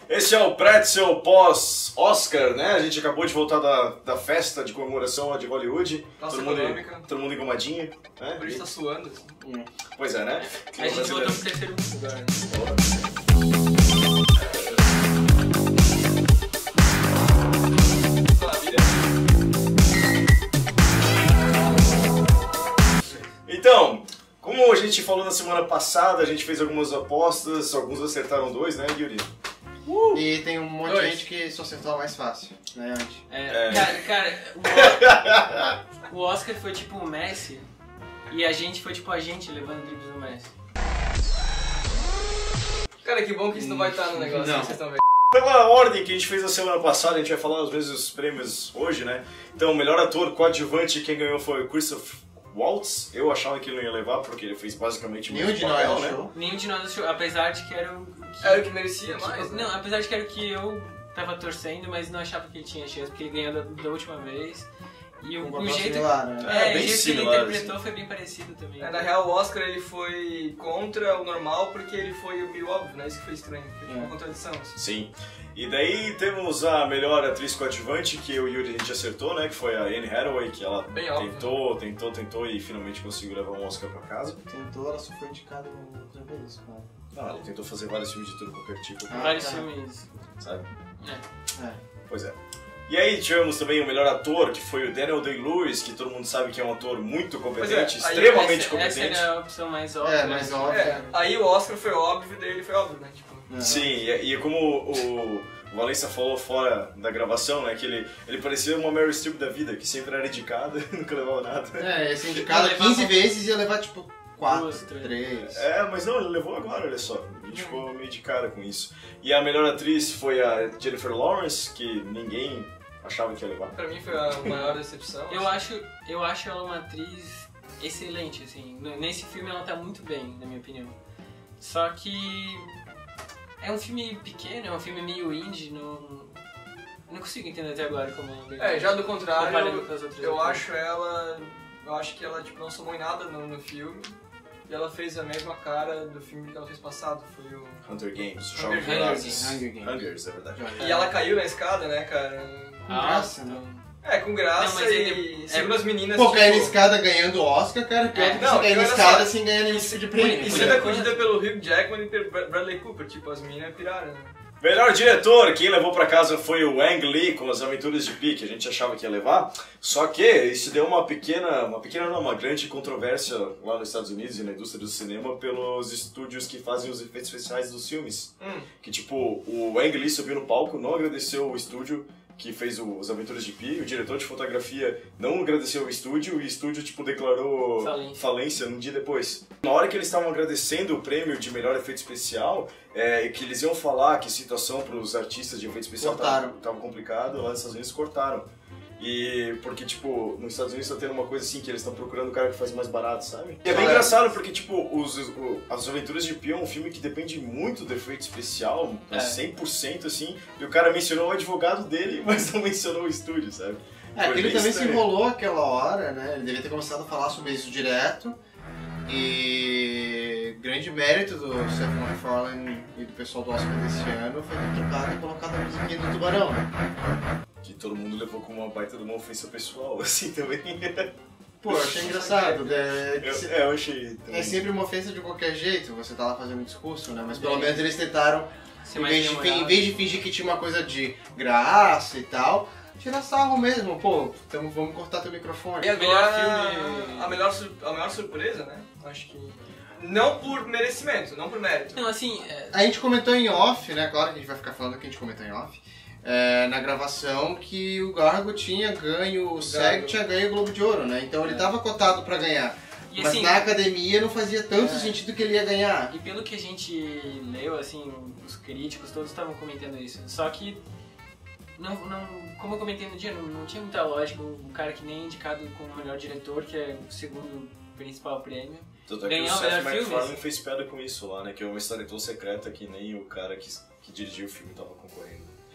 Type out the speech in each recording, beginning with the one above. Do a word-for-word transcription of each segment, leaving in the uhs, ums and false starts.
Esse é o Pretzel pós-Oscar, né? A gente acabou de voltar da, da festa de comemoração lá de Hollywood. Nossa, todo mundo, econômica. todo mundo engomadinho, né? Por isso tá suando. Assim. Hum. Pois é, né? Que a gente voltou pro terceiro lugar, né? Então, como a gente falou na semana passada, a gente fez algumas apostas, alguns acertaram dois, né, Yuri? Uh! E tem um monte Dois. de gente que só acertou a mais fácil, né, antes. É, É. Cara, cara o, o Oscar foi tipo o Messi e a gente foi tipo a gente levando dribles do Messi. Cara, que bom que isso não vai estar no negócio, Não. vocês estão vendo. Pela ordem que a gente fez na semana passada, a gente vai falar às vezes os prêmios hoje, né? Então, o melhor ator coadjuvante, quem ganhou foi o Christoph Waltz. Eu achava que ele não ia levar, porque ele fez basicamente o Nenhum mesmo de nós papel, né? achou. Nenhum de nós achou, apesar de que era o que, Era o que merecia que- mais, né? Não, apesar de que era o que eu tava torcendo, mas não achava que ele tinha chance, porque ele ganhou da, da última vez. E o, Um o papel jeito, similar, né? é, É, o bem jeito que ele similar, interpretou foi bem parecido também. É, na real, o Oscar ele foi contra o normal porque ele foi meio óbvio, né? Isso que foi estranho, foi tipo uma É. contradição. Assim. Sim. E daí temos a melhor atriz coadjuvante, que eu e o Yuri a gente acertou, né? Que foi a Anne Hathaway, que ela Bem óbvio. tentou, tentou, tentou e finalmente conseguiu levar um Oscar pra casa. Tentou, ela só foi indicada no outra vez, cara. Ah, ela tentou fazer vários filmes de tudo qualquer tipo, Ah, Vários tá. filmes. sabe? É. É. Pois é. E aí tivemos também o melhor ator, que foi o Daniel Day-Lewis, que todo mundo sabe que é um ator muito competente, é, aí extremamente essa, competente. essa era a opção mais óbvia. É, mas óbvio. É, aí o Oscar foi óbvio, dele foi óbvio, né? Tipo, É. Sim, e, e como o, o Valença falou fora da gravação, né, que ele, ele parecia uma Meryl Streep da vida, que sempre era indicada e nunca levava nada. É, ia ser indicado Ia levar quinze uma- vezes e ia levar tipo quatro, Duas, três. três. É, mas não, ele levou agora, olha só. A gente ficou meio de cara com isso. E a melhor atriz foi a Jennifer Lawrence, que ninguém achava que ia levar. pra mim foi a maior decepção. Eu assim. acho, eu acho ela uma atriz excelente, assim. N- Nesse filme ela tá muito bem, na minha opinião. Só que é um filme pequeno, é um filme meio indie, não, não consigo entender até agora como ela ganhou. É, já do Comparado contrário, com as outras eu atrizes. acho ela. Eu acho que ela tipo, não somou em nada no, no filme. E ela fez a mesma cara do filme que ela fez passado, foi o... Hunter Games, Hunger Jogos Games. Vorazes. Hunger Games. Hungers, é verdade. E ela caiu na escada, né, cara? Com Ah, graça, né? É, com graça Não, mas e ele- segundo as meninas, Pô, cair na tipo... escada ganhando Oscar, cara, pior É, do que não, você cair na olha escada só, sem ganhar nenhum tipo de prêmio. E Por sendo enquanto. acudida pelo Hugh Jackman e pelo Bradley Cooper, tipo, as meninas piraram, né? Melhor diretor, quem levou pra casa foi o Ang Lee com As Aventuras de Pi, que a gente achava que ia levar. Só que isso deu uma pequena, uma pequena não, uma grande controvérsia lá nos Estados Unidos e na indústria do cinema pelos estúdios que fazem os efeitos especiais dos filmes. Hum. Que tipo, o Ang Lee subiu no palco, não agradeceu o estúdio que fez o, As Aventuras de Pi, o diretor de fotografia não agradeceu o estúdio e o estúdio tipo declarou Falência. falência um dia depois. Na hora que eles estavam agradecendo o prêmio de melhor efeito especial, é, que eles iam falar que a situação para os artistas de efeito especial Cortaram. tava complicada, lá nos Estados Unidos cortaram. E porque, tipo, nos Estados Unidos tá tendo uma coisa assim, que eles estão procurando o cara que faz mais barato, sabe? E é bem É. engraçado porque, tipo, os, o- As Aventuras de Pi é um filme que depende muito do efeito especial, É. cem por cento assim, e o cara mencionou o advogado dele, mas não mencionou o estúdio, sabe? É, Foi que ele bem também se estranho. enrolou aquela hora, né? Ele devia ter começado a falar sobre isso direto. E grande mérito do Seth MacFarlane e do pessoal do Oscar desse ano foi ter trocado e colocado a musiquinha do Tubarão, né? Que todo mundo levou como uma baita de uma ofensa pessoal, assim, também. Pô, eu achei engraçado. né? Eu, é, eu achei também. É sempre uma ofensa de qualquer jeito, você tá lá fazendo um discurso, né? Mas pelo É. menos eles tentaram, Ser em mais vez, de, fi- memorável. em vez de fingir que tinha uma coisa de graça e tal, tirar sarro mesmo. Pô, então vamos cortar teu microfone. E agora, Melhor filme- a melhor, sur- a maior surpresa, né? Acho que... Não por merecimento, não por mérito. Não, assim, é, A gente comentou em off, né? Claro que a gente vai ficar falando que a gente comentou em off. é, na gravação que o Gargo tinha ganho, o SEG tinha ganho o Globo de Ouro, né? Então ele tava cotado pra ganhar. e Mas assim, na academia não fazia tanto É. sentido que ele ia ganhar. e pelo que a gente leu, assim, os críticos todos estavam comentando isso. Só que, não, não, como eu comentei no dia, não, não tinha muita lógica um cara que nem é indicado como melhor diretor, que é o segundo principal prêmio. Tanto é que ganhar o o Seth melhor filme, MacFarlane assim. fez piada com isso lá, né? Que é uma história tão secreta que nem o cara que, que dirigiu o filme tava concorrendo.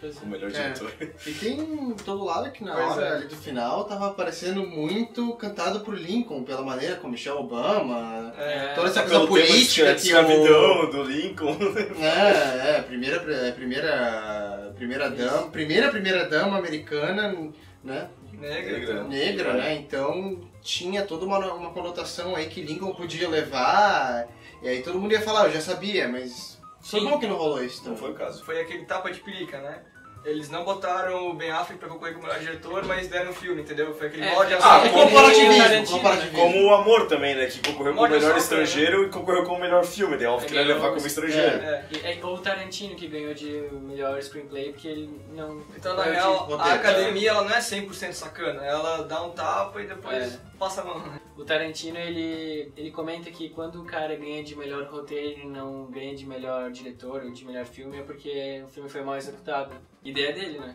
o melhor É. diretor. E tem todo lado que na Pois hora é. ali do final tava parecendo muito cantado por Lincoln, pela maneira como Michelle Obama, É, toda essa É coisa pelo tema de política que o... escravidão do Lincoln. É, é, primeira, primeira, primeira dama, primeira, primeira dama americana, né, negra. Negra. então. negra, né, então tinha toda uma, uma conotação aí que Lincoln podia levar, e aí todo mundo ia falar, eu já sabia, mas foi Sim. bom que não rolou isso Não também. foi o caso. Foi aquele tapa de pelica, né? Eles não botaram o Ben Affleck pra concorrer como melhor diretor, mas deram o filme, entendeu? Foi aquele É, molde é, assim. Ah, é como que nem comparativismo, o Tarantino, comparativismo. né? Como o Amor também, né? Que concorreu como Molde melhor só, estrangeiro e concorreu como melhor filme. Daí óbvio que ele ia levar como estrangeiro. É. E- é, ou o Tarantino que ganhou de melhor screenplay porque ele não... Então, na ganhou de real, roteiro. a academia ela não é cem por cento sacana. Ela dá um tapa e depois É. passa a mão. O Tarantino, ele, ele comenta que quando o cara ganha de melhor roteiro e não ganha de melhor diretor ou de melhor filme é porque o filme foi mal executado. Ideia dele, né?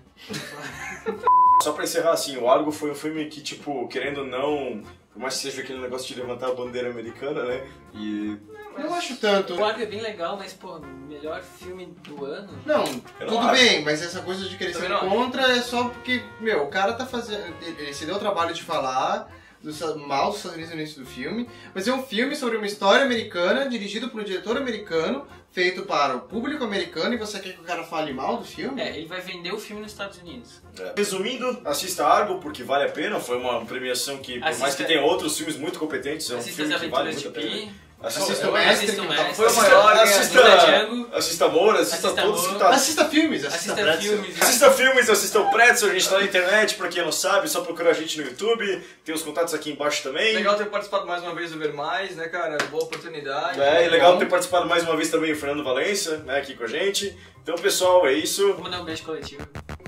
Só pra encerrar, assim, o Argo foi um filme que, tipo, querendo ou não, por mais que seja aquele negócio de levantar a bandeira americana, né? E. Não acho tanto. O Argo é bem legal, mas, pô, melhor filme do ano? Não, Eu não tudo acho. bem, mas essa coisa de querer ser Também não contra é só porque, meu, o cara tá fazendo. Ele se deu o trabalho de falar dos, mal dos Estados Unidos no início do filme, mas é um filme sobre uma história americana, dirigido por um diretor americano, feito para o público americano, e você quer que o cara fale mal do filme? É, ele vai vender o filme nos Estados Unidos. É. Resumindo, assista Argo porque vale a pena. Foi uma premiação que, por mais Assista- que tenha outros filmes muito competentes, é um Assista as filme que vale Aventuras muito de a pena. Pi. Assista o Mestre, Assista o que Mestre. Foi o maior assista, ganhador da Django. assista Amor, assista, Assista todos Amor. que tá. Assista filmes, assista, Assista Pretzel. filmes. Assista filmes, assista o Pretzel, a gente tá na internet, pra quem não sabe, só procurar a gente no YouTube, tem os contatos aqui embaixo também. Legal ter participado mais uma vez do Ver Mais, né, cara? Boa oportunidade. É, e legal ter participado mais uma vez também o Fernando Valença, né, aqui com a gente. Então, pessoal, é isso. Vou mandar um beijo coletivo.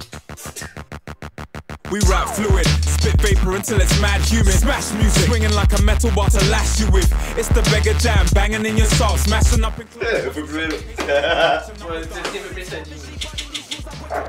We rap fluid, spit vapor until it's mad humid. Smash music, swinging like a metal bar to lash you with. It's the beggar jam, banging in your soul, smashing up in É, eu fui primeiro. Pô, eu sempre pensadinho.